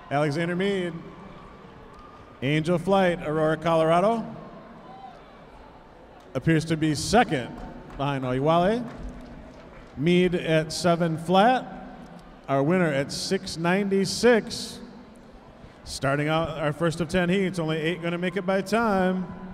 Alexander Mead. Angel Flight, Aurora, Colorado. Appears to be second behind Oiwale. Mead at 7 flat. Our winner at 696. Starting out our first of 10 heats, only 8 going to make it by time.